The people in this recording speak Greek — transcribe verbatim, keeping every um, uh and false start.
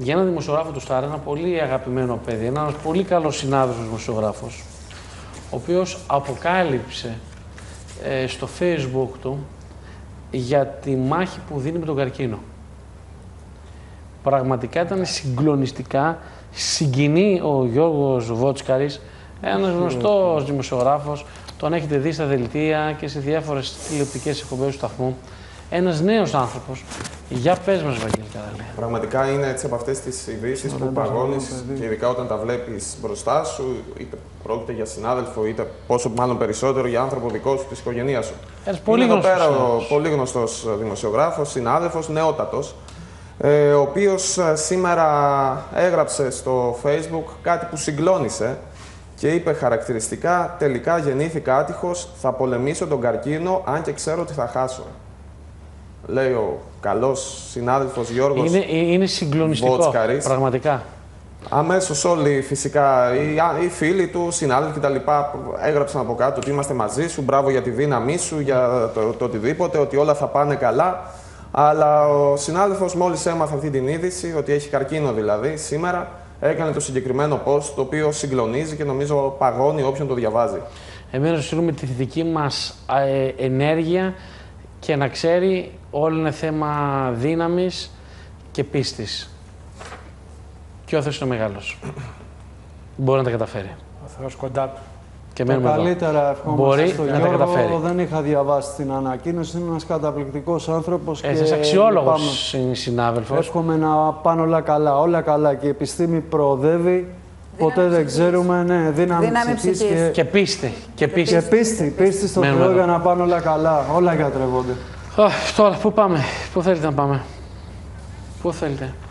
για έναν δημοσιογράφο του Σταρ, ένα πολύ αγαπημένο παιδί, ένας πολύ καλός συνάδελφος δημοσιογράφος, ο οποίος αποκάλυψε ε, στο Facebook του για τη μάχη που δίνει με τον καρκίνο. Πραγματικά ήταν συγκλονιστικά, συγκινεί ο Γιώργος Βότσκαρης, ένας γνωστός δημοσιογράφος, τον έχετε δει στα δελτία και σε διάφορες τηλεοπτικές εκπομπές του σταθμού. Ένας νέος άνθρωπος. Για πες μας, Βαγγέλη Καραλή. Πραγματικά είναι έτσι από αυτές τις ειδήσεις που παγώνεις και ειδικά όταν τα βλέπεις μπροστά σου, είτε πρόκειται για συνάδελφο, είτε πόσο μάλλον περισσότερο για άνθρωπο δικό σου της οικογένειας σου. Ένας πολύ είναι γνωστός. Εδώ πέρα ο πολύ γνωστός δημοσιογράφος, συνάδελφος, νεότατος, ε, ο οποίος σήμερα έγραψε στο Facebook κάτι που συγκλώνησε και είπε χαρακτηριστικά: τελικά γεννήθηκα άτυχος, θα πολεμήσω τον καρκίνο, αν και ξέρω ότι θα χάσω. Λέει ο καλός συνάδελφος Γιώργος Είναι, είναι συγκλονιστικό, Βότσκαρης. πραγματικά. Αμέσως όλοι φυσικά, οι, οι φίλοι του, συνάδελφοι κτλ. Έγραψαν από κάτω ότι είμαστε μαζί σου, μπράβο για τη δύναμή σου, για το, το οτιδήποτε, ότι όλα θα πάνε καλά. Αλλά ο συνάδελφος μόλις έμαθε αυτή την είδηση, ότι έχει καρκίνο δηλαδή, σήμερα έκανε το συγκεκριμένο post, το οποίο συγκλονίζει και νομίζω παγώνει όποιον το διαβάζει. Εμείς ζητούμε τη θετική μας ε, ενέργεια και να ξέρει όλο είναι θέμα δύναμης και πίστης. Και ο Θεός είναι μεγάλος. Μπορεί να τα καταφέρει. Ο Θεός κοντά του. Και Τα καλύτερα ευχόμαστε Μπορεί στον να τα Γιώργο. καταφέρει. Δεν είχα διαβάσει την ανακοίνωση. Είναι ένας καταπληκτικός άνθρωπος. Ένας και αξιόλογος συνάδελφος. Εύχομαι να πάνε όλα καλά. Όλα καλά. Και η επιστήμη προοδεύει. Ποτέ δεν ξέρουμε. Ναι, δύναμη, Δύναμη ψυχής ψυχής. και... Και πίστη. Και πίστη. Και πίστη. Πίστη στον Μένουμε Θεό εδώ. για να πάνε όλα καλά. Όλα γιατρεύονται. Αχ, τώρα, πού πάμε, πού θέλετε να πάμε, πού θέλετε.